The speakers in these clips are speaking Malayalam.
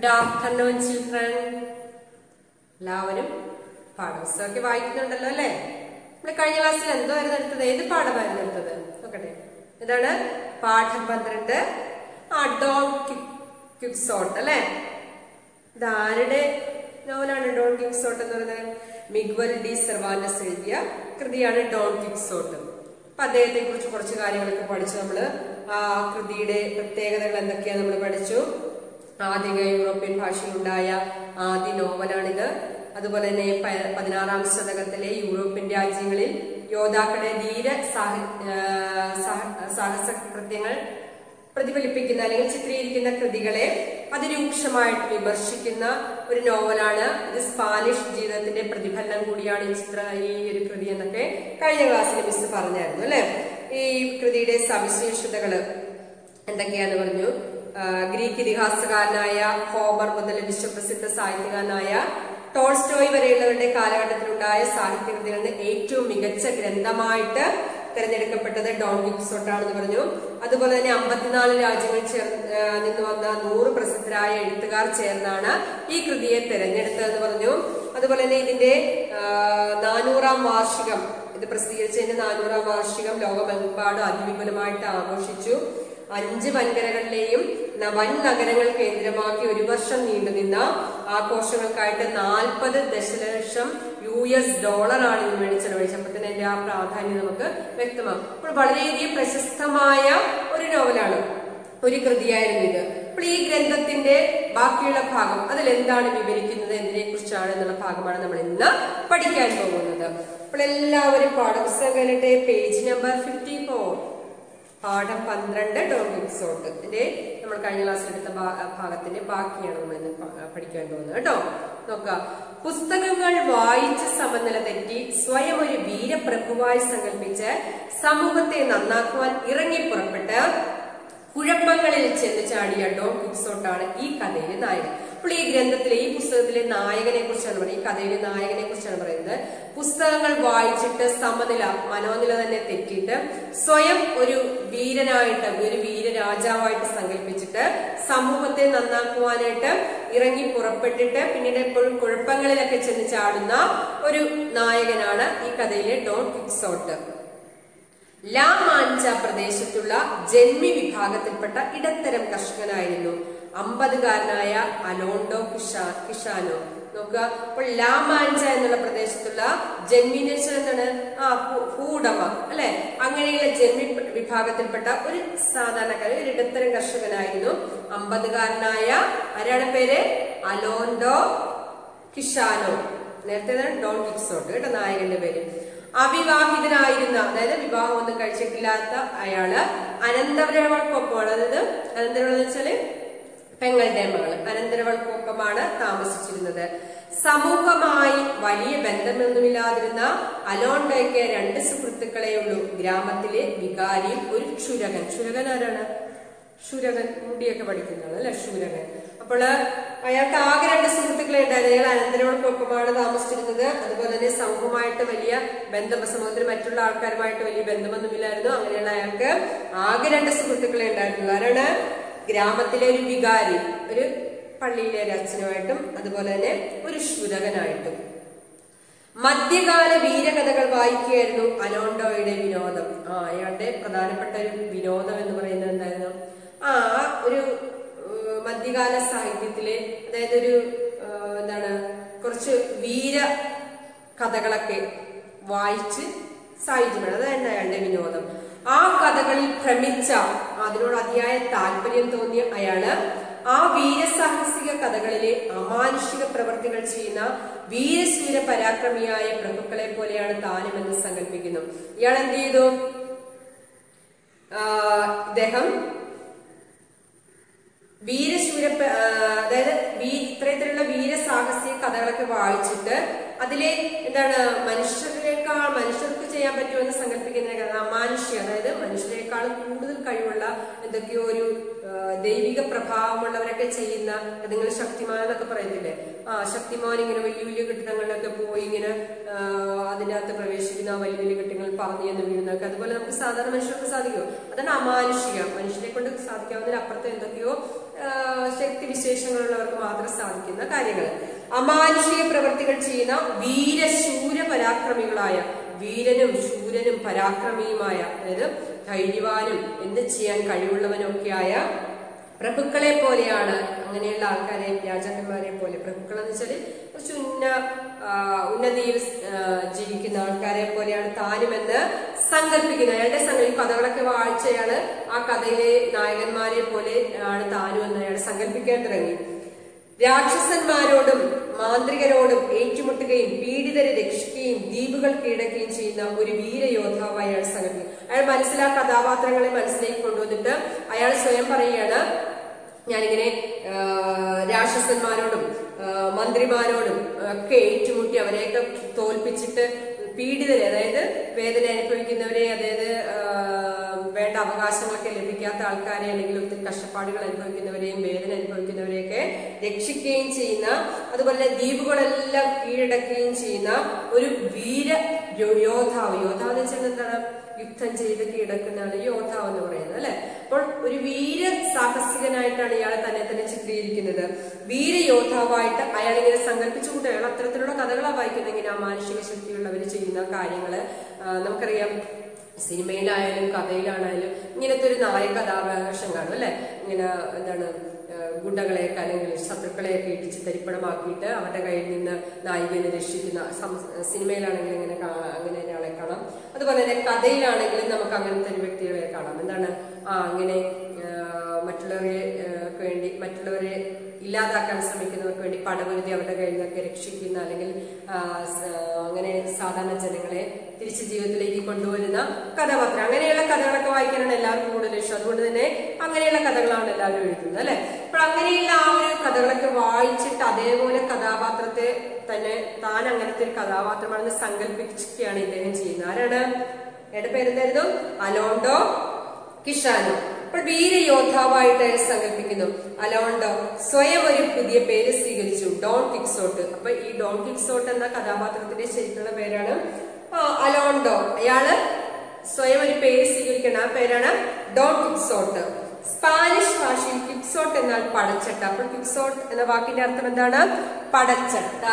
Good afternoon, children. എല്ലാവരും പാഠപുസ്തകമൊക്കെ വായിക്കുന്നുണ്ടല്ലോ അല്ലേ? നമ്മുടെ കഴിഞ്ഞ ക്ലാസ്സിൽ എന്തായിരുന്നു എടുത്തത്? ഏത് പാഠമായിരുന്നു എടുത്തത്? നോക്കട്ടെ. എന്താണ് പാഠം 12 ഡോൺ ക്വിക്സോട്ട് അല്ലെ? ഇതാരുടെ നോവലാണ് ഡോൺ ക്വിക്സോട്ട് എന്ന് പറയുന്നത്? മിഗ്വൽ ഡി സെർവാന്റസ് എഴുതിയ കൃതിയാണ് ഡോൺ ക്വിക്സോട്ട്. അപ്പൊ അദ്ദേഹത്തെ കുറിച്ച് കുറച്ച് കാര്യങ്ങളൊക്കെ പഠിച്ചു. നമ്മള് ആ കൃതിയുടെ പ്രത്യേകതകൾ എന്തൊക്കെയാണ് നമ്മൾ പഠിച്ചു. ആദ്യ യൂറോപ്യൻ ഭാഷയിലുണ്ടായ ആദ്യ നോവലാണിത്. അതുപോലെ തന്നെ 16ാം ശതകത്തിലെ യൂറോപ്യൻ രാജ്യങ്ങളിൽ യോദ്ധാക്കളുടെ ധീര സാഹസ കൃത്യങ്ങൾ പ്രതിഫലിപ്പിക്കുന്ന അല്ലെങ്കിൽ ചിത്രീകരിക്കുന്ന കൃതികളെ അതിരൂക്ഷമായിട്ട് വിമർശിക്കുന്ന ഒരു നോവലാണ്. ഇത് സ്പാനിഷ് ജീവിതത്തിന്റെ പ്രതിഫലനം കൂടിയാണ് ഈ ഒരു കൃതി എന്നൊക്കെ കഴിഞ്ഞ ക്ലാസ്സിൽ മിസ് പറഞ്ഞായിരുന്നു അല്ലെ? ഈ കൃതിയുടെ സവിശേഷതകള് എന്തൊക്കെയാന്ന് പറഞ്ഞു. ഗ്രീക്ക് ഇതിഹാസകാരനായ ഹോമർ മുതൽ വിശ്വപ്രസിദ്ധ സാഹിത്യകാരനായ ടോൾസ്റ്റോയ് വരെയുള്ളവരുടെ കാലഘട്ടത്തിലുണ്ടായ സാഹിത്യകൃതികളിൽ ഏറ്റവും മികച്ച ഗ്രന്ഥമായിട്ട് തിരഞ്ഞെടുക്കപ്പെട്ടത് ഡോൺ ക്വിക്സോട്ടാണെന്ന് പറഞ്ഞു. അതുപോലെ തന്നെ 54 രാജ്യങ്ങളിൽ നിന്ന് വന്ന 100 പ്രസിദ്ധരായ എഴുത്തുകാർ ചേർന്നാണ് ഈ കൃതിയെ തിരഞ്ഞെടുത്തതെന്ന് പറഞ്ഞു. അതുപോലെ തന്നെ ഇതിന്റെ 400ാം വാർഷികം, ഇത് പ്രസിദ്ധീകരിച്ചതിന്റെ 400ാം വാർഷികം ലോകമെമ്പാടും അതിവിപുലമായിട്ട് ആഘോഷിച്ചു. 5 വൻകരകളിലെയും വൻ നഗരങ്ങൾ കേന്ദ്രമാക്കി 1 വർഷം നീണ്ടുനിന്ന ആഘോഷങ്ങൾക്കായിട്ട് 40 ദശലക്ഷം US ഡോളറാണ് ഇതിനു വേണ്ടി ചെലവഴിച്ചത്. അപ്പൊ തന്നെ അതിന്റെ ആ പ്രാധാന്യം നമുക്ക് വ്യക്തമാകും. അപ്പോൾ വളരെയധികം പ്രശസ്തമായ ഒരു നോവലാണ്, ഒരു കൃതിയായിരുന്നു ഇത്. അപ്പോൾ ഈ ഗ്രന്ഥത്തിന്റെ ബാക്കിയുള്ള ഭാഗം അതിൽ എന്താണ് വിവരിക്കുന്നത്, എന്തിനെ കുറിച്ചാണ് എന്നുള്ള ഭാഗമാണ് നമ്മൾ ഇന്ന് പഠിക്കാൻ പോകുന്നത്. അപ്പോൾ എല്ലാവരും പാഠപുസ്തകം കഴിഞ്ഞിട്ട് പേജ് നമ്പർ 54 പാഠം 12 ഡോൺ ക്വിക്സോട്ട്. ഇതിന്റെ നമ്മൾ കഴിഞ്ഞ ക്ലാസ്സിൽ എടുത്ത ഭാഗത്തിന്റെ ബാക്കിയാണ് നമ്മൾ ഇന്ന് പഠിക്കാൻ പോകുന്നത് കേട്ടോ. നോക്കുക. പുസ്തകങ്ങൾ വായിച്ച് സമനില തെറ്റി സ്വയം ഒരു വീരപ്രഭുവായി സങ്കല്പിച്ച് സമൂഹത്തെ നന്നാക്കുവാൻ ഇറങ്ങി പുറപ്പെട്ട് കുഴപ്പങ്ങളിൽ ചെന്ന് ചാടിയ ഡോൺ ക്വിക്സോട്ടാണ് ഈ കഥയിലെ നായകൻ. അപ്പോൾ ഈ ഗ്രന്ഥത്തിലെ ഈ പുസ്തകത്തിലെ നായകനെ കുറിച്ചാണ് പറയുന്നത്, ഈ കഥയിലെ നായകനെ കുറിച്ചാണ് പറയുന്നത്. പുസ്തകങ്ങൾ വായിച്ചിട്ട് സമനില, മനോനില തന്നെ തെറ്റിയിട്ട് സ്വയം ഒരു വീരനായിട്ട്, ഒരു വീരരാജാവായിട്ട് സങ്കല്പിച്ചിട്ട് സമൂഹത്തെ നന്നാക്കുവാനായിട്ട് ഇറങ്ങി പുറപ്പെട്ടിട്ട് പിന്നീട് എപ്പോഴും കുഴപ്പങ്ങളിലൊക്കെ ചെന്ന് ചാടുന്ന ഒരു നായകനാണ് ഈ കഥയിലെ ഡോൺ ക്വിക്സോട്ട്. ലാ മാഞ്ച പ്രദേശത്തുള്ള ജന്മി വിഭാഗത്തിൽപ്പെട്ട ഇടത്തരം കർഷകനായിരുന്നു 50കാരനായ അലോണ്ടോ കിഷാനോ. നോക്കുക. അപ്പോൾ ലാ മാഞ്ച എന്നുള്ള പ്രദേശത്തുള്ള ജന്മി എന്ന് വെച്ചാൽ എന്താണ്? ഭൂടമ അല്ലെ? അങ്ങനെയുള്ള ജന്മി വിഭാഗത്തിൽപ്പെട്ട ഒരു സാധാരണക്കാരൻ, ഒരു ഇടത്തരം കർഷകനായിരുന്നു. 50കാരനായ ആരാണ് പേര്? അലോണ്ടോ കിഷാനോ. നേരത്തെ ഡോൺ ക്വിക്സോട്ട് കേട്ടോ നായകന്റെ പേര്. അവിവാഹിതനായിരുന്ന, അതായത് വിവാഹം ഒന്നും കഴിച്ചിട്ടില്ലാത്ത അയാള് അനന്തരവൾക്കൊപ്പമാണ്, അതായത് അനന്തരവൾ എന്ന് വെച്ചാല് പെങ്ങളുടെ മകള്, അനന്തരവൾക്കൊപ്പമാണ് താമസിച്ചിരുന്നത്. സമൂഹമായി വലിയ ബന്ധമൊന്നുമില്ലാതിരുന്ന അലോണ്ടോയ്ക്ക് 2 സുഹൃത്തുക്കളെ ഉള്ളൂ. ഗ്രാമത്തിലെ വികാരിയും ഒരു ക്ഷുരകൻ. ക്ഷുരകൻ ആരാണ്? ക്ഷുരകൻ, മുടിയൊക്കെ പഠിക്കുന്നതാണ് അല്ലെ, ക്ഷുരകൻ. അപ്പോൾ അയാൾക്ക് ആകെ 2 സുഹൃത്തുക്കളെ ഉണ്ടായിരുന്നു. അയാൾ അനന്തരവൾക്കൊപ്പമാണ് താമസിച്ചിരുന്നത്. അതുപോലെ തന്നെ സമൂഹമായിട്ട് വലിയ ബന്ധം, സമൂഹത്തിൽ മറ്റുള്ള ആൾക്കാരുമായിട്ട് വലിയ ബന്ധമൊന്നുമില്ലായിരുന്നു. അങ്ങനെയുള്ള അയാൾക്ക് ആകെ 2 സുഹൃത്തുക്കളെ ഉണ്ടായിരുന്നുള്ളൂ. ആരാണ്? ഗ്രാമത്തിലെ ഒരു വികാരി, ഒരു പള്ളിയിലെ ഒരു അച്ഛനുമായിട്ടും അതുപോലെ തന്നെ ഒരു ക്ഷുരകനായിട്ടും. മധ്യകാല വീരകഥകൾ വായിക്കുകയായിരുന്നു അലോണ്ടോയുടെ വിനോദം. അയാളുടെ പ്രധാനപ്പെട്ട ഒരു വിനോദം എന്ന് പറയുന്നത് എന്തായിരുന്നു? ഒരു മധ്യകാല സാഹിത്യത്തിലെ, അതായത് ഒരു എന്താണ്, കുറച്ച് വീര കഥകളൊക്കെ വായിച്ച് സാഹിത്യമാണ്, അതായത് അയാളുടെ വിനോദം. ആ കഥകളിൽ ഭ്രമിച്ച, അതിനോട് അതിയായ താല്പര്യം തോന്നിയ അയാള് ആ വീരസാഹസിക കഥകളിലെ അമാനുഷിക പ്രവർത്തികൾ ചെയ്യുന്ന വീരശൂര പരാക്രമിയായ പ്രഭുക്കളെ പോലെയാണ് താനുമെന്ന് സങ്കല്പിക്കുന്നു. ഇയാൾ എന്ത് ചെയ്തു? ഇദ്ദേഹം വീരശൂര, അതായത് ഇത്തരത്തിലുള്ള വീരസാഹസിക കഥകളൊക്കെ വായിച്ചിട്ട് അതിലെ എന്താണ്, മനുഷ്യർക്ക് ചെയ്യാൻ പറ്റുമെന്ന് സങ്കല്പിക്കുന്ന അമാനുഷ്യ, അതായത് മനുഷ്യരെക്കാൾ കൂടുതൽ കഴിവുള്ള എന്തൊക്കെയോ ഒരു ദൈവിക പ്രഭാവമുള്ളവരൊക്കെ ചെയ്യുന്ന, നിങ്ങൾ ശക്തിമാൻ എന്നൊക്കെ പറയത്തില്ലേ, ശക്തിമാൻ ഇങ്ങനെ വലിയ വലിയ കെട്ടിടങ്ങളിലൊക്കെ പോയി ഇങ്ങനെ അതിനകത്ത് പ്രവേശിക്കുന്ന വലിയ വലിയ കെട്ടിടങ്ങൾ പറഞ്ഞു എന്ന് വീഴുന്നൊക്കെ, അതുപോലെ നമുക്ക് സാധാരണ മനുഷ്യർക്ക് സാധിക്കുമോ? അതാണ് അമാനുഷിക. മനുഷ്യരെ കൊണ്ട് സാധിക്കാവുന്നതിനപ്പുറത്ത് എന്തൊക്കെയോ ശക്തി വിശേഷങ്ങളുള്ളവർക്ക് മാത്രം സാധിക്കുന്ന കാര്യങ്ങൾ. അമാനുഷിക പ്രവൃത്തികൾ ചെയ്യുന്ന വീരശൂര പരാക്രമികളായ, വീരനും ശൂരനും പരാക്രമിയുമായ, അതായത് ധൈര്യവാനും എന്ത് ചെയ്യാൻ കഴിവുള്ളവനൊക്കെയായ പ്രഭുക്കളെ പോലെയാണ്. അങ്ങനെയുള്ള ആൾക്കാരെ, രാജാക്കന്മാരെ പോലെ, പ്രഭുക്കൾ എന്ന് വെച്ചാല് കുറച്ച് ഉന്നതിയിൽ ജീവിക്കുന്ന ആൾക്കാരെ പോലെയാണ് താനുമെന്ന് സങ്കല്പിക്കുന്നത്. അയാളുടെ ഈ കഥകളൊക്കെ വായിച്ച അയാള് ആ കഥയിലെ നായകന്മാരെ പോലെ ആണ് താനും എന്ന് അയാൾ സങ്കല്പിക്കാൻ തുടങ്ങി. രാക്ഷസന്മാരോടും മാന്ത്രികരോടും ഏറ്റുമുട്ടുകയും പീഡിതരെ രക്ഷിക്കുകയും ദ്വീപുകൾ കീഴടക്കുകയും ചെയ്യുന്ന ഒരു വീരയോദ്ധാവ് അയാൾ സങ്കല്പിക്കും. അയാൾ മനസ്സിലാ കഥാപാത്രങ്ങളെ മനസ്സിലേക്ക് കൊണ്ടുവന്നിട്ട് അയാൾ സ്വയം പറയുകയാണ്, ഞാനിങ്ങനെ രാക്ഷസന്മാരോടും മന്ത്രിമാരോടും ഒക്കെ ഏറ്റുമുട്ടി അവരെയൊക്കെ തോൽപ്പിച്ചിട്ട് പീഡിതരെ, അതായത് വേദന അനുഭവിക്കുന്നവരെ, അതായത് വേണ്ട അവകാശങ്ങളൊക്കെ ലഭിക്കാത്ത ആൾക്കാരെ, അല്ലെങ്കിൽ ഒത്തിരി കഷ്ടപ്പാടുകൾ അനുഭവിക്കുന്നവരെയും വേദന അനുഭവിക്കുന്നവരെയൊക്കെ രക്ഷിക്കുകയും ചെയ്യുന്ന, അതുപോലെ ദ്വീപുകളെല്ലാം കീഴടക്കുകയും ചെയ്യുന്ന ഒരു വീര യോദ്ധാവ്. യോദ്ധാവ് എന്ന് വെച്ചാൽ എന്താണ്? യുദ്ധം ചെയ്ത് കീഴടക്കുന്നതാണ് യോദ്ധാവ് എന്ന് പറയുന്നത്, അല്ലെ? അപ്പോൾ ഒരു വീര സാഹസികനായിട്ടാണ് ഇയാളെ തന്നെ ചിത്രീകരിക്കുന്നത്. വീരയോദ്ധാവായിട്ട് അയാൾ ഇങ്ങനെ സങ്കല്പിച്ചുകൊണ്ട് അയാൾ അത്തരത്തിലുള്ള കഥകളാണ് വായിക്കുന്നത്. ഇങ്ങനെ മാനുഷിക ശക്തിയുള്ളവർ ചെയ്യുന്ന കാര്യങ്ങള് നമുക്കറിയാം. സിനിമയിലായാലും കഥയിലാണായാലും ഇങ്ങനത്തെ ഒരു നായക കഥാവേഷം കാണും, അല്ലെ? ഇങ്ങനെ എന്താണ്, ഗുണ്ടകളെയൊക്കെ അല്ലെങ്കിൽ ശത്രുക്കളെയൊക്കെ ഇടിച്ച് തരിപ്പണമാക്കിയിട്ട് അവരുടെ കയ്യിൽ നിന്ന് നായികനെ രക്ഷിക്കുന്ന സിനിമയിലാണെങ്കിലും അങ്ങനെ ഒരാളെ കാണാം. അതുപോലെ തന്നെ കഥയിലാണെങ്കിലും നമുക്ക് അങ്ങനത്തെ ഒരു വ്യക്തികളെ കാണാം. എന്താണ്, അങ്ങനെ മറ്റുള്ളവരെ ഇല്ലാതാക്കാൻ ശ്രമിക്കുന്നവർക്ക് വേണ്ടി പടവരുതി അവരുടെ കയ്യിൽ നിന്നൊക്കെ രക്ഷിക്കുന്ന, അല്ലെങ്കിൽ അങ്ങനെ സാധാരണ ജനങ്ങളെ തിരിച്ച് ജീവിതത്തിലേക്ക് കൊണ്ടുവരുന്ന കഥാപാത്രം. അങ്ങനെയുള്ള കഥകളൊക്കെ വായിക്കാനാണ് എല്ലാവർക്കും കൂടുതൽ ഇഷ്ടം. അതുകൊണ്ട് തന്നെ അങ്ങനെയുള്ള കഥകളാണ് എല്ലാവരും എഴുതുന്നത്, അല്ലെ? അപ്പോൾ അങ്ങനെയുള്ള ആ ഒരു കഥകളൊക്കെ വായിച്ചിട്ട് അതേപോലെ കഥാപാത്രത്തെ തന്നെ താൻ അങ്ങനത്തെ ഒരു കഥാപാത്രമാണെന്ന് സങ്കല്പിക്കുകയാണ് ഇദ്ദേഹം ചെയ്യുന്നത്. ആരാണ്? എന്റെ പേരെന്തായിരുന്നു? അലോണ്ടോ കിഷാനോ. അപ്പോൾ വീരയോദ്ധാവായിട്ട് സങ്കല്പിക്കുന്നു. അലോണ്ടോ സ്വയം ഒരു പുതിയ പേര് സ്വീകരിച്ചു, ഡോൺ ക്വിക്സോട്ട്. അപ്പൊ ഈ ഡോൺ ക്വിക്സോട്ട് എന്ന കഥാപാത്രത്തിന്റെ ശരിക്കുള്ള പേരാണ് അലോണ്ടോ. അയാള് സ്വയം ഒരു പേര് സ്വീകരിക്കണം. ആ പേരാണ് ഡോൺ ക്വിക്സോട്ട്. സ്പാനിഷ് ഭാഷയിൽ ക്വിക്സോട്ട് എന്നാൽ പടച്ചട്ട. അപ്പോൾ ക്വിക്സോട്ട് എന്ന വാക്കിന്റെ അർത്ഥം എന്താണ്? പടച്ചട്ട.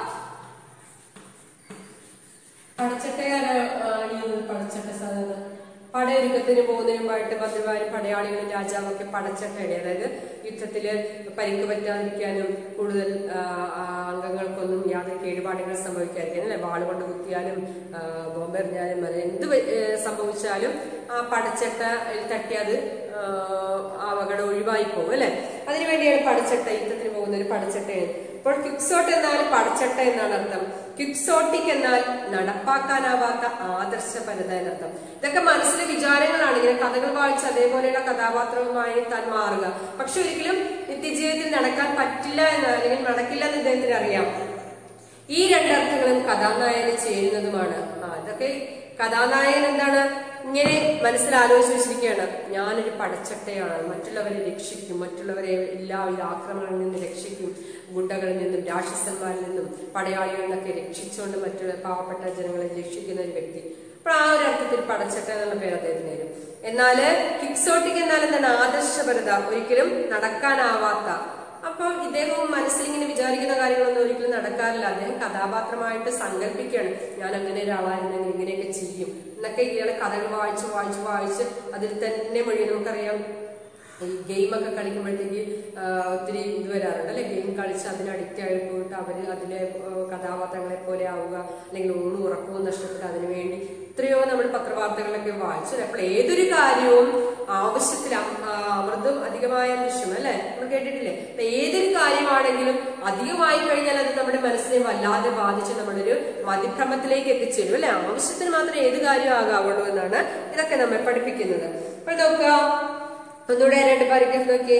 പടച്ചട്ടയാണ് പടച്ചട്ട. സാധാരണ പടയൊരുക്കത്തിന് പോകുന്നതിനുമായിട്ട് മന്ത്രിമാരും പടയാളികളും രാജാവൊക്കെ പടച്ചട്ടയുടെ, അതായത് യുദ്ധത്തില് പരിക്ക് പറ്റാതിരിക്കാനും കൂടുതൽ അംഗങ്ങൾക്കൊന്നും യാതൊരു കേടുപാടുകൾ സംഭവിക്കാതിരിക്കാനും, അല്ലെ? വാള് കൊണ്ട് കുത്തിയാലും ബോംബെറിഞ്ഞാലും അത് എന്ത് സംഭവിച്ചാലും ആ പടച്ചട്ട തട്ടി അത് അപകടം ഒഴിവായി പോകും, അല്ലെ? അതിനുവേണ്ടിയാണ് പടച്ചട്ട, യുദ്ധത്തിന് പോകുന്ന ഒരു പടച്ചട്ടയാണ്. അപ്പോൾ ക്വിക്സോട്ട് എന്നാൽ പടച്ചട്ട എന്നാണ് അർത്ഥം. ക്വിക്സോട്ടിക് എന്നാൽ നടപ്പാക്കാനാവാത്ത ആദർശപരത എന്നർത്ഥം. ഇതൊക്കെ മനസ്സിലെ വിചാരങ്ങളാണ്. ഇങ്ങനെ കഥകൾ വായിച്ച് അതേപോലെയുള്ള കഥാപാത്രവുമായി താൻ മാറുക. പക്ഷെ ഒരിക്കലും നിത്യജീവിതത്തിൽ നടക്കാൻ പറ്റില്ല എന്ന്, അല്ലെങ്കിൽ നടക്കില്ല എന്ന് ഇദ്ദേഹത്തിന് അറിയാം. ഈ രണ്ടർത്ഥങ്ങളും കഥാനായകന് ചേരുന്നതുമാണ്. അതൊക്കെ കഥാനായകൻ എന്താണ് ഇങ്ങനെ മനസ്സിലാലോചിച്ച് വെച്ചിരിക്കുകയാണ്. ഞാനൊരു പടച്ചട്ടയാണ്, മറ്റുള്ളവരെ രക്ഷിക്കും, മറ്റുള്ളവരെ എല്ലാവിധ ആക്രമണങ്ങളിൽ നിന്ന് രക്ഷിക്കും, ഗുണ്ടകളിൽ നിന്നും രാക്ഷസന്മാരിൽ നിന്നും പടയാളികളിൽ നിന്നൊക്കെ രക്ഷിച്ചുകൊണ്ട് മറ്റുള്ള പാവപ്പെട്ട ജനങ്ങളെ രക്ഷിക്കുന്ന ഒരു വ്യക്തി. അപ്പോൾ ആ ഒരു അർത്ഥത്തിൽ പടച്ചട്ട എന്നുള്ള പേര് അദ്ദേഹത്തിന് വരും. എന്നാല് ക്വിക്സോട്ടിക് എന്നാൽ എന്താണ്? ആദർശപരത, ഒരിക്കലും നടക്കാനാവാത്ത. അപ്പോൾ ഇദ്ദേഹം മനസ്സിലിങ്ങനെ വിചാരിക്കുന്ന കാര്യങ്ങളൊന്നും ഒരിക്കലും നടക്കാറില്ല. അദ്ദേഹം കഥാപാത്രമായിട്ട് സങ്കല്പിക്കുകയാണ്, ഞാൻ അങ്ങനെ ഒരാളായിരുന്നെങ്കിൽ ഇങ്ങനെയൊക്കെ ചെയ്യും എന്നൊക്കെ. ഇയാളെ കഥകൾ വായിച്ച് അതിൽ തന്നെ മുഴുവൻ നമുക്കറിയാം. ഈ ഗെയിമൊക്കെ കളിക്കുമ്പോഴത്തേക്ക് ഒത്തിരി ഇത് വരാറുണ്ട്, അല്ലെ? ഗെയിം കളിച്ച് അതിന് അഡിക്റ്റ് ആയി പോയിട്ട് അവര് അതിലെ കഥാപാത്രങ്ങളെ പോലെ ആവുക, അല്ലെങ്കിൽ ഊണും ഉറക്കവും നഷ്ടപ്പെട്ട് അതിനുവേണ്ടി എത്രയോ നമ്മൾ പത്രവാർത്തകളിലൊക്കെ വായിച്ചു. അപ്പോൾ ഏതൊരു കാര്യവും ആവശ്യത്തിൽ അമൃതും അധികമായ വിഷം, അല്ലെ? നമ്മൾ കേട്ടിട്ടില്ലേ? ഏതൊരു കാര്യമാണെങ്കിലും അധികമായി കഴിഞ്ഞാൽ അത് നമ്മുടെ മനസ്സിനെ വല്ലാതെ ബാധിച്ച് നമ്മളൊരു മതിഭ്രമത്തിലേക്ക് എത്തിച്ചേരും, അല്ലെ? ആവശ്യത്തിന് മാത്രമേ ഏത് കാര്യം ആകാവുള്ളൂ എന്നാണ് ഇതൊക്കെ നമ്മെ പഠിപ്പിക്കുന്നത്. അപ്പൊ നോക്കുക, ഒന്നുകൂടെ രണ്ട് പാരഗ്രാഫ് നോക്കിയേ.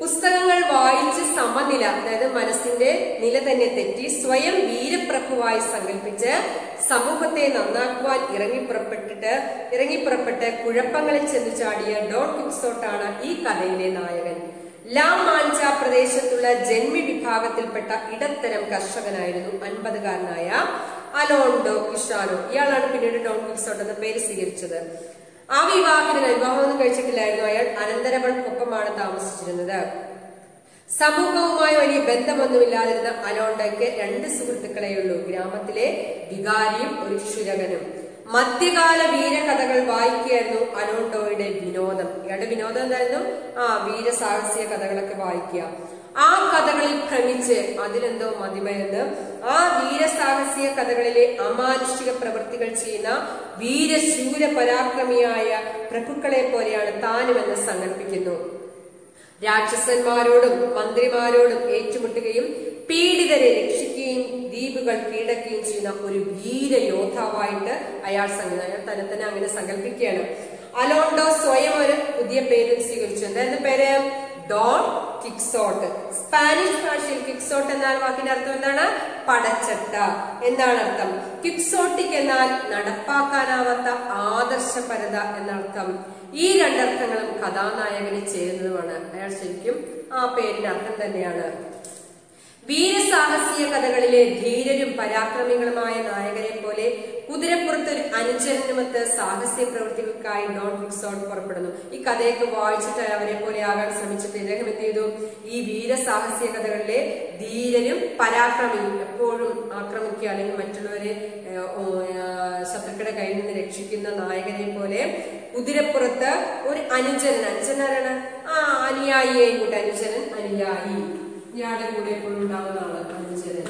പുസ്തകങ്ങൾ വായിച്ച് സമനില, അതായത് മനസ്സിന്റെ നില തന്നെ തെറ്റി സ്വയം വീരപ്രഭുവായി സങ്കല്പിച്ച് സമൂഹത്തെ നന്നാക്കുവാൻ ഇറങ്ങിപ്പുറപ്പെട്ട് കുഴപ്പങ്ങളിൽ ചെന്നു ചാടിയ ഡോൺ ക്വിക്സോട്ടാണ് ഈ കഥയിലെ നായകൻ. ലാ മാഞ്ച പ്രദേശത്തുള്ള ജന്മി വിഭാഗത്തിൽപ്പെട്ട ഇടത്തരം കർഷകനായിരുന്നു 50-കാരനായ അലോണ്ടോ കിഷാനോ. ഇയാളാണ് പിന്നീട് ഡോൺ ക്വിക്സോട്ട് എന്ന പേര് സ്വീകരിച്ചത്. വിവാഹമൊന്നും കഴിച്ചിട്ടില്ലായിരുന്നു. അയാൾ അനന്തരവൾക്കൊപ്പമാണ് താമസിച്ചിരുന്നത്. സമൂഹവുമായി വലിയ ബന്ധമൊന്നുമില്ലാതിരുന്ന അലോണ്ടോയ്ക്ക് 2 സുഹൃത്തുക്കളെയുള്ളൂ, ഗ്രാമത്തിലെ വികാരിയും ഒരു ക്ഷുരകനും. മധ്യകാല വീരകഥകൾ വായിക്കുകയായിരുന്നു അലോണ്ടോയുടെ വിനോദം. ഇയാളുടെ വിനോദം എന്തായിരുന്നു? വീരസാഹസിക കഥകളൊക്കെ വായിക്കുക. ആ കഥകളിൽ ഭ്രമിച്ച് അതിലെന്തോ മതിമരുന്ന് ആ വീരസാഹസിക കഥകളിലെ അമാനുഷിക പ്രവൃത്തികൾ ചെയ്യുന്ന വീരശൂര പരാക്രമിയായ പ്രഭുക്കളെ പോലെയാണ് താനുമെന്ന് സങ്കല്പിക്കുന്നു. രാക്ഷസന്മാരോടും മന്ത്രിമാരോടും ഏറ്റുമുട്ടുകയും പീഡിതരെ രക്ഷിക്കുകയും ദ്വീപുകൾ കീഴടക്കുകയും ചെയ്യുന്ന ഒരു വീരയോദ്ധാവായിട്ട് അയാൾ തന്നെ അങ്ങനെ സങ്കല്പിക്കുകയാണ്. അലോണ്ടോ സ്വയം ഒരു പുതിയ പേര് സ്വീകരിച്ചു. എന്തായിരുന്നു പേര്? Don Quixote. സ്പാനിഷ് ഭാഷയിൽ ക്വിക്സോട്ട് എന്നാൽ വാക്കിന്റെ അർത്ഥം എന്താണ്? പടച്ചട്ട എന്നാണ് അർത്ഥം. ക്വിക്സോട്ടിക് എന്നാൽ നടപ്പാക്കാനാവാത്ത ആദർശപരത എന്നർത്ഥം. ഈ 2 അർത്ഥങ്ങളും കഥാനായകന് ചേരുന്നതുമാണ്. അയാൾ ശരിക്കും ആ പേരിന്റെ അർത്ഥം തന്നെയാണ്. വീരസാഹസിക കഥകളിലെ ധീരരും പരാക്രമികളുമായ നായകരെ പോലെ കുതിരപ്പുറത്തൊരു അനുചരനുമൊത്ത് സാഹസിക പ്രവൃത്തികൾക്കായി ഡോൺ ക്വിക്സോട്ട് പുറപ്പെടുന്നു. ഈ കഥയൊക്കെ വായിച്ചിട്ട് അവരെ പോലെ ആകാൻ ശ്രമിച്ചിട്ട് ഇദ്ദേഹം എന്ത് ചെയ്തു? ഈ വീരസാഹസിക കഥകളിലെ ധീരരും പരാക്രമിയും, എപ്പോഴും ആക്രമിക്കുക അല്ലെങ്കിൽ മറ്റുള്ളവരെ ശത്രുക്കളുടെ കയ്യിൽ നിന്ന് രക്ഷിക്കുന്ന നായകനെ പോലെ കുതിരപ്പുറത്ത് ഒരു അനുചരനാണ് അനുയായിയെയും കൂട്ടി. അനുയായി ഇയാളുടെ കൂടെ എപ്പോഴും ഉണ്ടാവുന്ന ആള് അനുചരൻ.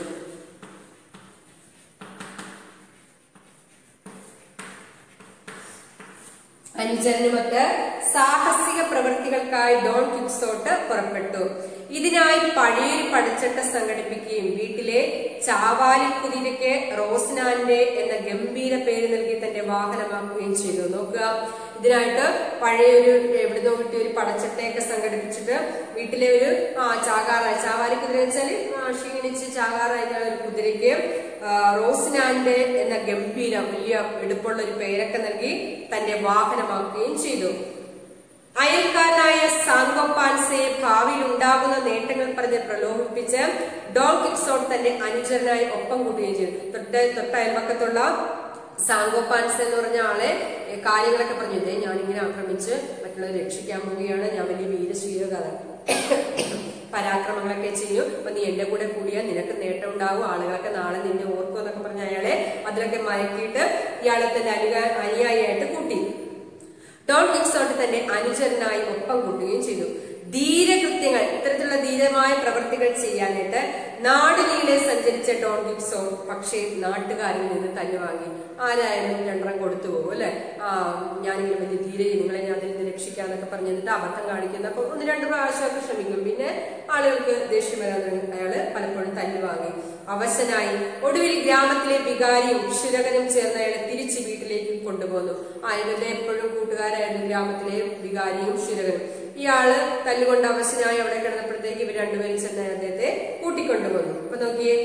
അനുചരനുമൊത്ത് സാഹസിക പ്രവൃത്തികൾക്കായി ഡോൺ ക്വിക്സോട്ട് പുറപ്പെട്ടു. ഇതിനായി പഴയൊരു പടച്ചട്ട സംഘടിപ്പിക്കുകയും വീട്ടിലെ ചാവാലി കുതിരയ്ക്ക് റോസ്നാൻഡെ എന്ന ഗംഭീര പേര് നൽകി തന്റെ വാഹനമാക്കുകയും ചെയ്തു. നോക്കുക, ഇതിനായിട്ട് പഴയൊരു എവിടുന്നോ കിട്ടിയ ഒരു പടച്ചട്ടയൊക്കെ സംഘടിപ്പിച്ചിട്ട് വീട്ടിലെ ഒരു ചാവാലി കുതിര വെച്ചാല് ക്ഷീണിച്ച് ചാകാറായ ഒരു കുതിരയ്ക്ക് റോസ്നാൻഡെ എന്ന ഗംഭീര വലിയ എടുപ്പുള്ള ഒരു പേരൊക്കെ നൽകി തന്റെ വാഹനമാക്കുകയും ചെയ്തു. അയൽക്കാരനായ സാങ്കോപാൻസയെ ഭാവിയിൽ ഉണ്ടാകുന്ന നേട്ടങ്ങൾ പറഞ്ഞ് പ്രലോഭിപ്പിച്ച് ഡോൺ ക്വിക്സോട്ട് തന്റെ അനുചരനായി ഒപ്പം കൂട്ടുകയും ചെയ്തു. തൊട്ടയൽപക്കത്തുള്ള സാങ്കോപാൻസ എന്ന് പറഞ്ഞ ആളെ കാര്യങ്ങളൊക്കെ പറഞ്ഞു, ഞാനിങ്ങനെ ആക്രമിച്ച് മറ്റുള്ളവരെ രക്ഷിക്കാൻ പോവുകയാണ്, ഞാൻ വലിയ വീരശീലകാരൻ, പരാക്രമങ്ങളൊക്കെ ചെയ്യും, അപ്പൊ നീ എന്റെ കൂടെ കൂടിയാൽ നിനക്ക് നേട്ടം ഉണ്ടാവും, ആളുകളൊക്കെ നാളെ നിന്നെ ഓർക്കും എന്നൊക്കെ പറഞ്ഞ അയാളെ അതിലൊക്കെ മയക്കിയിട്ട് ഇയാളെ തന്നെ അനുയായിയായിട്ട് കൂട്ടി. ഡോൺ ക്വിക്സോട്ട് തന്റെ അനുചരനായി ഒപ്പം കൂട്ടുകയും ചെയ്തു. ധീരകൃത്യങ്ങൾ, ഇത്തരത്തിലുള്ള ധീരമായ പ്രവൃത്തികൾ ചെയ്യാനായിട്ട് നാടുനീളെ സഞ്ചരിച്ച ഡോൺ ക്വിക്സോട്ട് പക്ഷേ നാട്ടുകാരിൽ നിന്ന് തന്നെ വാങ്ങി. ആരായാലും 2 കൊടുത്തു പോകും അല്ലെ, ഞാനിങ്ങനെ വലിയ ധീരയെ നിങ്ങളെ ഞാൻ അതിൽ നിന്ന് രക്ഷിക്കാന്നൊക്കെ പറഞ്ഞു എന്നിട്ട് അബദ്ധം കാണിക്കുന്ന 1-2 പ്രാവശ്യമൊക്കെ ശ്രമിക്കും. പിന്നെ ആളുകൾക്ക് ദേഷ്യം വരാതെ അയാള് പലപ്പോഴും തല്ലി വാങ്ങി. അവശനായി ഒടുവിൽ ഗ്രാമത്തിലെ വികാരിയും ക്ഷുരകനും ചേർന്ന് അയാളെ തിരിച്ച് വീട്ടിലേക്ക് കൊണ്ടുപോന്നു. ഇവരുടെ എപ്പോഴും കൂട്ടുകാരായിരുന്നു ഗ്രാമത്തിലെ വികാരിയും ക്ഷുരകനും. ഇയാള് തല്ലുകൊണ്ട് അവശനായി അവിടെ കിടന്നപ്പോഴത്തേക്ക് ഇവർ 2 പേരും ചെന്ന് അദ്ദേഹത്തെ കൂട്ടിക്കൊണ്ടുപോന്നു. അപ്പൊ നോക്കിയേ,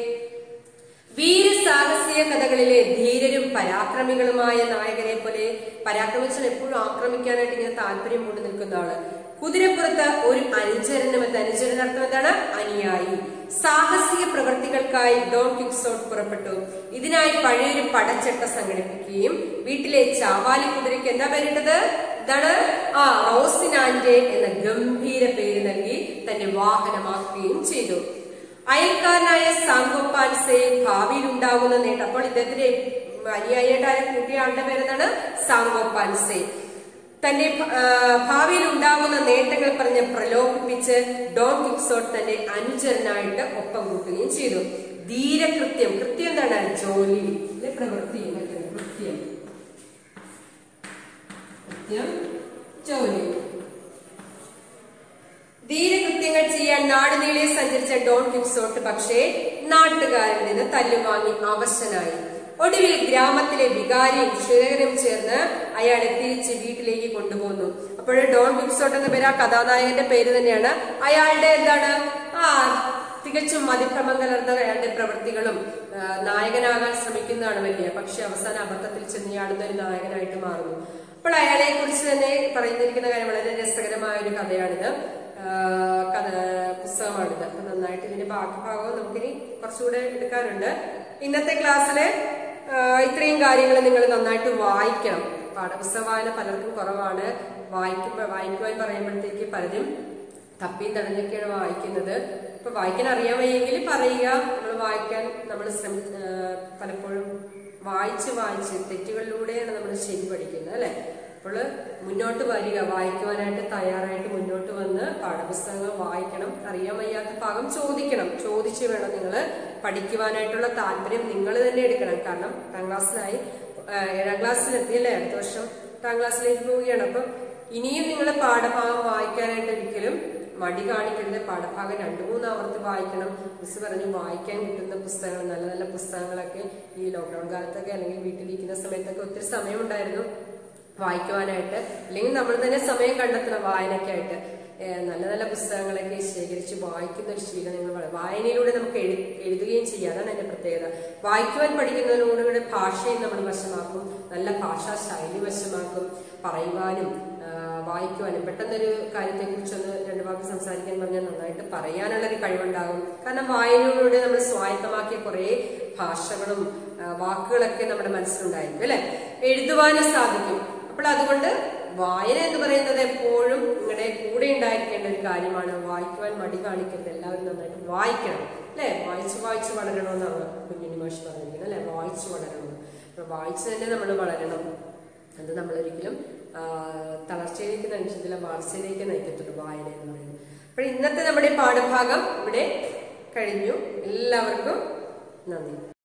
വീരസാഹസിക കഥകളിലെ ധീരരും പരാക്രമികളുമായ നായകരെ പോലെ, പരാക്രമിച്ചാൽ എപ്പോഴും ആക്രമിക്കാനായിട്ട് ഇങ്ങനെ താല്പര്യം കൊണ്ട് നിൽക്കുന്ന ആള്, കുതിരപ്പുറത്ത് ഒരു അനുചരനർത്ഥം എന്താണ്? അനുയായി. സാഹസിക പ്രവൃത്തികൾക്കായി ഡോൺ ക്വിക്സോട്ട് പുറപ്പെട്ടു. ഇതിനായി പഴയൊരു പടച്ചട്ട സംഘടിപ്പിക്കുകയും വീട്ടിലെ ചാവാലി കുതിരയ്ക്ക് എന്താ പേരിട്ടത്? എന്താണ്? റോസിനാൻഡെ എന്ന ഗംഭീര പേര് നൽകി തന്റെ വാഹനമാക്കുകയും ചെയ്തു. അയൽക്കാരനായ സാങ്കോപാൻസയെ ഭാവിയിൽ ഉണ്ടാകുന്ന നേട്ടം, അപ്പോൾ ഇദ്ദേഹത്തിന്റെ അനുയായിയായിട്ട് കൂട്ടിയ ആളുടെ പേരെന്താണ്? സാങ്കോപാൻസെ. തന്റെ ഭാവിയിൽ ഉണ്ടാകുന്ന നേട്ടങ്ങൾ പറഞ്ഞ് പ്രലോഭിപ്പിച്ച് ഡോൺ ക്വിക്സോട്ട് തന്റെ അനുചരനായിട്ട് ഒപ്പം കൂട്ടുകയും ചെയ്തു. ധീരകൃത്യം, കൃത്യം എന്താണ്? ജോലി, പ്രവൃത്തി, കൃത്യം, ജോലി. ധീരകൃത്യങ്ങൾ ചെയ്യാൻ നാടുനീളെ സഞ്ചരിച്ച ഡോൺ ക്വിക്സോട്ട് പക്ഷേ നാട്ടുകാരിൽ നിന്ന് തല്ലുവാങ്ങി അവശനായി. ഒടുവിൽ ഗ്രാമത്തിലെ വികാരിയും ക്ഷുരകനും ചേർന്ന് അയാളെ തിരിച്ച് വീട്ടിലേക്ക് കൊണ്ടുപോന്നു. അപ്പോൾ അപ്പോൾ ഡോൺ ക്വിക്സോട്ട് എന്ന പേര് ആ കഥാനായകന്റെ പേര് തന്നെയാണ്. അയാളുടെ എന്താണ് തികച്ചും മതിഭ്രമം കലർന്ന അയാളുടെ പ്രവൃത്തികളും നായകനാകാൻ ശ്രമിക്കുന്നതാണ് വലിയ, പക്ഷെ അവസാന അബദ്ധത്തിൽ ചെന്നയാളുന്ന ഒരു നായകനായിട്ട് മാറുന്നു. അപ്പോൾ അയാളെ കുറിച്ച് തന്നെ പറഞ്ഞിരിക്കുന്ന കാര്യം വളരെ രസകരമായ ഒരു കഥയാണിത്, പുസ്തകമാണിത്. അപ്പൊ നന്നായിട്ട് ഇതിന്റെ ബാക്കി ഭാഗവും നമുക്കിനി കുറച്ചുകൂടെ എടുക്കാനുണ്ട്. ഇന്നത്തെ ക്ലാസ്സില് ഇത്രയും കാര്യങ്ങൾ നിങ്ങൾ നന്നായിട്ട് വായിക്കണം. പാഠപുസ്തക വായന പലർക്കും കുറവാണ്. വായിക്കുവാൻ പറയുമ്പോഴത്തേക്ക് പലരും തപ്പിയും തടഞ്ഞൊക്കെയാണ് വായിക്കുന്നത്. ഇപ്പൊ വായിക്കാൻ അറിയാമെങ്കിൽ പറയുക, നമ്മൾ പലപ്പോഴും വായിച്ച് തെറ്റുകളിലൂടെയാണ് നമ്മൾ ശരി പഠിക്കുന്നത് അല്ലെ. അപ്പോൾ മുന്നോട്ട് വരിക, വായിക്കുവാനായിട്ട് തയ്യാറായിട്ട് മുന്നോട്ട് വന്ന് പാഠപുസ്തകങ്ങൾ വായിക്കണം. അറിയാൻ വയ്യാത്ത ഭാഗം ചോദിച്ചു വേണം നിങ്ങൾ പഠിക്കുവാനായിട്ടുള്ള താല്പര്യം നിങ്ങൾ തന്നെ എടുക്കണം. കാരണം 8ാം ക്ലാസ്സിലായി, 7ാം ക്ലാസ്സിലെത്തിയല്ലേ, അടുത്ത വർഷം 8ാം ക്ലാസ്സിലേക്ക് പോവുകയാണ്. അപ്പം ഇനിയും നിങ്ങൾ പാഠഭാഗം വായിക്കാനായിട്ട് ഒരിക്കലും മടി കാണിക്കരുത്. പാഠഭാഗം 2-3 ആവർത്തി വായിക്കണം. മിസ് പറഞ്ഞു വായിക്കാൻ കിട്ടുന്ന പുസ്തകങ്ങൾ, നല്ല നല്ല പുസ്തകങ്ങളൊക്കെ ഈ ലോക്ക്ഡൌൺ കാലത്തൊക്കെ അല്ലെങ്കിൽ വീട്ടിലിരിക്കുന്ന സമയത്തൊക്കെ ഒത്തിരി സമയമുണ്ടായിരുന്നു വായിക്കുവാനായിട്ട്. അല്ലെങ്കിൽ നമ്മൾ തന്നെ സമയം കണ്ടെത്തണം വായനയ്ക്കായിട്ട്. നല്ല നല്ല പുസ്തകങ്ങളൊക്കെ ശേഖരിച്ച് വായിക്കുന്ന ഒരു ശീലം നിങ്ങൾ വായനയിലൂടെ നമുക്ക് എഴുതുകയും ചെയ്യാം. അതാണ് അതിന്റെ പ്രത്യേകത. വായിക്കുവാൻ പഠിക്കുന്നതിലൂടെ ഭാഷയും നമ്മൾ വശമാക്കും, നല്ല ഭാഷാ ശൈലി വശമാക്കും. പറയുവാനും വായിക്കുവാനും പെട്ടെന്നൊരു കാര്യത്തെ കുറിച്ചൊന്ന് 2 വാക്ക് സംസാരിക്കാൻ പറഞ്ഞാൽ നന്നായിട്ട് പറയാനുള്ളൊരു കഴിവുണ്ടാകും. കാരണം വായനയിലൂടെ നമ്മൾ സ്വായത്തമാക്കിയ കുറെ ഭാഷകളും വാക്കുകളൊക്കെ നമ്മുടെ മനസ്സിലുണ്ടായിരിക്കും അല്ലെ. എഴുതുവാനും സാധിക്കും. അപ്പോൾ അതുകൊണ്ട് വായന എന്ന് പറയുന്നത് എപ്പോഴും നിങ്ങളുടെ കൂടെ ഉണ്ടായിരിക്കേണ്ട ഒരു കാര്യമാണ്. വായിക്കുവാൻ മടി കാണിക്കരുത്. എല്ലാവരും നന്നായിട്ട് വായിക്കണം അല്ലെ. വായിച്ച് വളരണമെന്നാണ് കുഞ്ഞുണ്ണി മാഷ് പറഞ്ഞിരിക്കുന്നത് അല്ലെ. വായിച്ച് വളരണം. അപ്പൊ വായിച്ച് തന്നെ നമ്മൾ വളരണം. അത് നമ്മളൊരിക്കലും തളർച്ചയിലേക്ക് നയിച്ചതില്ല, വളർച്ചയിലേക്ക് നയിക്കത്തുള്ളൂ വായന എന്ന് പറയുന്നത്. അപ്പോൾ ഇന്നത്തെ നമ്മുടെ പാഠഭാഗം ഇവിടെ കഴിഞ്ഞു. എല്ലാവർക്കും നന്ദി.